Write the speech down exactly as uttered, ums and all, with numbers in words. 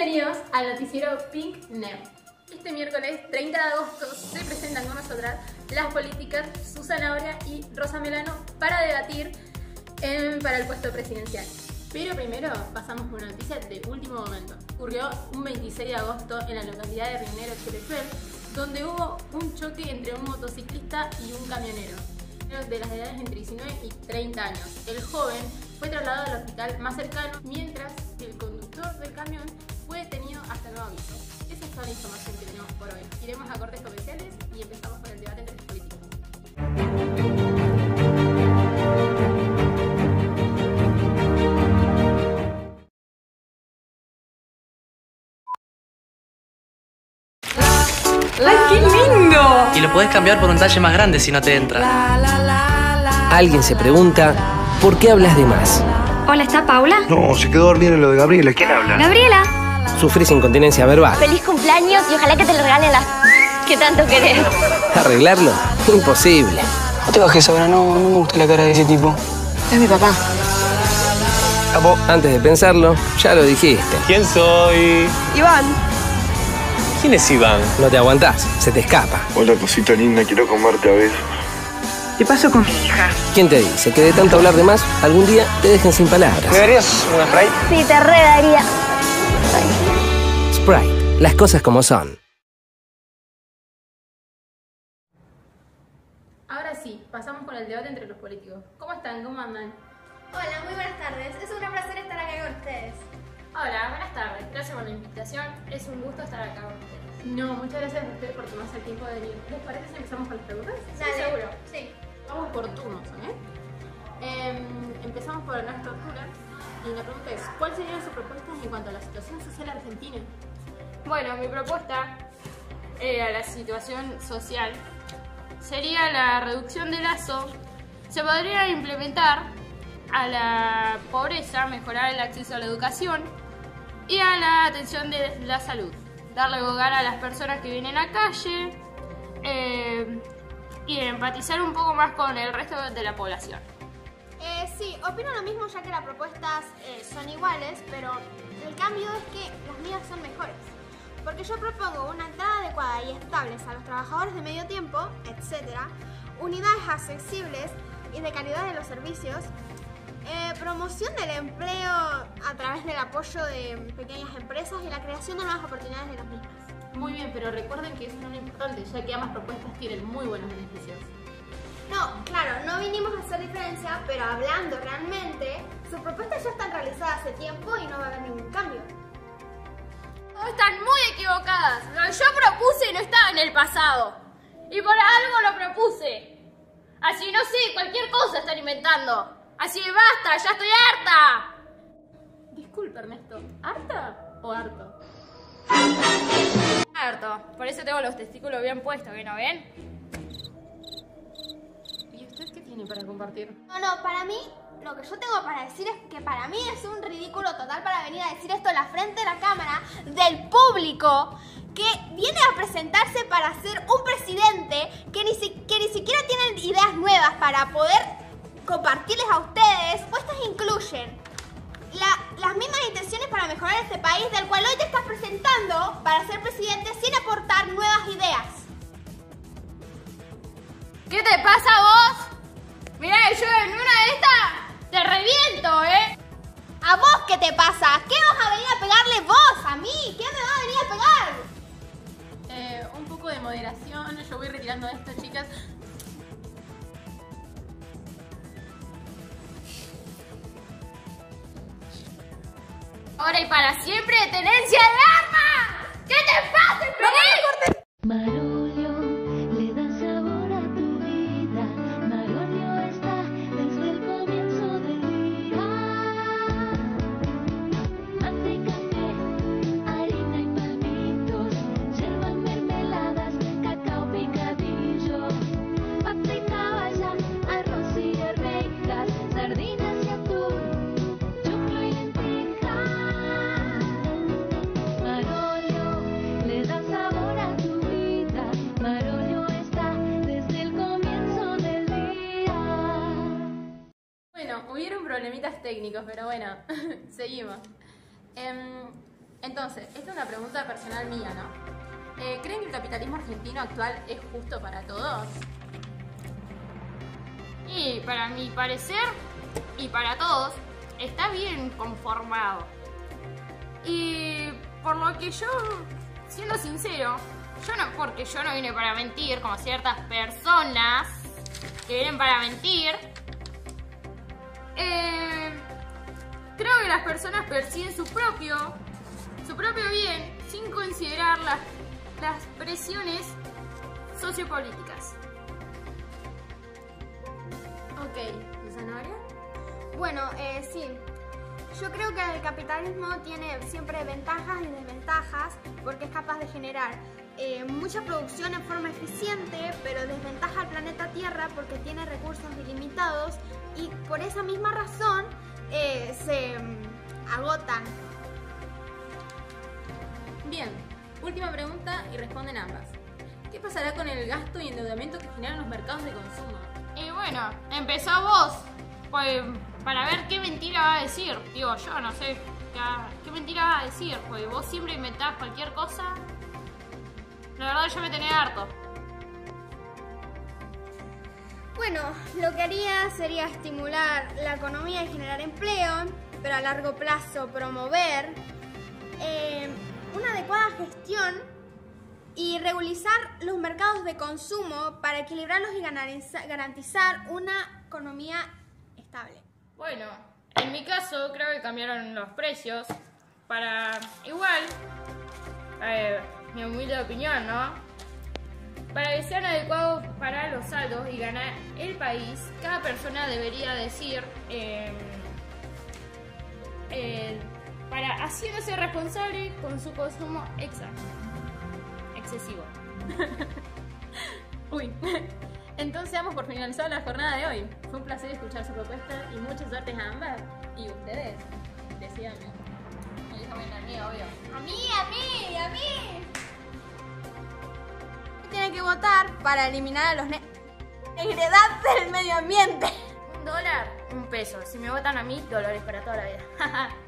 Bienvenidos al noticiero Pink Neo. Este miércoles treinta de agosto se presentan con nosotras las políticas Susana Oria y Rosa Melano para debatir eh, para el puesto presidencial. Pero primero pasamos por una noticia de último momento. Ocurrió un veintiséis de agosto en la localidad de Rionero, Cholezuel, donde hubo un choque entre un motociclista y un camionero de las edades entre diecinueve y treinta años. El joven fue trasladado al hospital más cercano, mientras que el conductor del camión fue detenido hasta nuevo aviso. Esa es toda la información que tenemos por hoy. Iremos a cortes comerciales y empezamos con el debate entre los políticos. ¡Ay, qué lindo! Y lo podés cambiar por un talle más grande si no te entra. Alguien se pregunta, ¿por qué hablas de más? Hola, ¿está Paula? No, se quedó dormida en lo de Gabriela. ¿Quién habla? Gabriela. ¿Sufrís incontinencia verbal? Feliz cumpleaños y ojalá que te lo regalen las que tanto querés. ¿Arreglarlo? Imposible. No te bajes ahora, no, no me gusta la cara de ese tipo. Es mi papá. Capo. Antes de pensarlo, ya lo dijiste. ¿Quién soy? Iván. ¿Quién es Iván? No te aguantás, se te escapa. Hola, cosita linda, quiero comerte a besos. ¿Qué pasó con mi hija? ¿Quién te dice que de tanto hablar de más, algún día te dejen sin palabras? ¿Me darías una Sprite? Sí, te redaría. Sprite, las cosas como son. Ahora sí, pasamos con el debate entre los políticos. ¿Cómo están? ¿Cómo andan? Hola, muy buenas tardes. Es un gran placer estar acá con ustedes. Hola, buenas tardes. Gracias por la invitación. Es un gusto estar acá con ustedes. No, muchas gracias a ustedes por tomarse el tiempo de venir. ¿Les parece si empezamos con las preguntas? Dale. Sí, seguro. Sí. Vamos por turnos, ¿eh? Eh, empezamos por Ernesto Arturo. Y la pregunta es, ¿cuál sería su propuesta en cuanto a la situación social argentina? Bueno, mi propuesta eh, a la situación social sería la reducción del lazo. Se podría implementar a la pobreza, mejorar el acceso a la educación y a la atención de la salud. Darle hogar a las personas que vienen a la calle eh, y empatizar un poco más con el resto de la población. Eh, sí, opino lo mismo ya que las propuestas eh, son iguales, pero el cambio es que las mías son mejores. Porque yo propongo una entrada adecuada y estables a los trabajadores de medio tiempo, etcétera, unidades accesibles y de calidad de los servicios, eh, promoción del empleo a través del apoyo de pequeñas empresas y la creación de nuevas oportunidades de las mismas. Muy bien, pero recuerden que eso no es lo importante, ya que ambas propuestas tienen muy buenos beneficios. No, claro, no vinimos a hacer diferencia, pero hablando realmente, sus propuestas ya están realizadas hace tiempo y no va a haber ningún cambio. Están muy equivocadas. Lo que yo propuse no estaba en el pasado. Y por algo lo propuse. Así no sé, cualquier cosa están inventando. Así basta, ya estoy harta. Disculpe, Ernesto, ¿harta o harto? Harto. Por eso tengo los testículos bien puestos, ¿que no ven? ¿Y usted qué tiene para compartir? No, no, para mí, lo que yo tengo para decir es que para mí es un ridículo total para venir a decir esto en la frente de la cámara del público que viene a presentarse para ser un presidente que ni, si, que ni siquiera tienen ideas nuevas para poder compartirles a ustedes. Puestas incluyen la, las mismas intenciones para mejorar este país del cual hoy te estás presentando para ser presidente sin aportar nuevas ideas. ¿Qué te pasa vos? Mirá, yo en una de estas te reviento, ¿eh? ¿A vos qué te pasa? ¿Qué vas a venir a pegarle vos a mí? ¿Qué me va a venir a pegar? Eh, un poco de moderación, yo voy retirando esto, chicas. Ahora y para siempre, tenencia de armas. ¿Qué te pasa, infeliz? Marolio le da sabor a tu vida. Marolio está desde el comienzo del día. Mate, café, harina y palmitos, yerba, mermeladas, cacao picadillo, pata y caballa, arroz y arvejas, sardinas y atún, choclo y lentejas. Marolio le da sabor a tu vida. Marolio está desde el comienzo del día. Bueno, hubieron problemitas técnicos, pero bueno, seguimos. Eh, Entonces, esta es una pregunta personal mía, ¿no? Eh, ¿Creen que el capitalismo argentino actual es justo para todos? Y para mi parecer, y para todos, está bien conformado. Y por lo que yo, siendo sincero, yo no, porque yo no vine para mentir, como ciertas personas que vienen para mentir, eh, creo que las personas persiguen su propio, su propio bien sin considerar las, las presiones sociopolíticas. Ok, ¿Zanahoria? Bueno, eh, sí. Yo creo que el capitalismo tiene siempre ventajas y desventajas porque es capaz de generar eh, mucha producción en forma eficiente, pero desventaja al planeta Tierra porque tiene recursos ilimitados y por esa misma razón eh, se mm, agotan. Bien, última pregunta y responden ambas. ¿Qué pasará con el gasto y endeudamiento que generan los mercados de consumo? Y bueno, empezó vos, pues, para ver qué mentira va a decir. Digo, yo no sé qué, qué mentira va a decir, pues vos siempre inventás cualquier cosa. La verdad yo me tenía harto. Bueno, lo que haría sería estimular la economía y generar empleo, pero a largo plazo promover eh, una adecuada gestión y regularizar los mercados de consumo para equilibrarlos y garantizar una economía estable. Bueno, en mi caso creo que cambiaron los precios para igual, eh, mi humilde opinión, ¿no? Para que sean adecuados para los saldos y ganar el país, cada persona debería decir, eh, eh, para haciéndose responsable con su consumo exacto. Excesivo. Uy. Entonces damos por finalizada la jornada de hoy. Fue un placer escuchar su propuesta y muchas suertes a ambas. Y ustedes, decídanme. Me dijo bien a mí, obvio. A mí, a mí, a mí. Tienen que votar para eliminar a los ne negredad del medio ambiente. Un dólar, un peso. Si me votan a mí, dolores para toda la vida.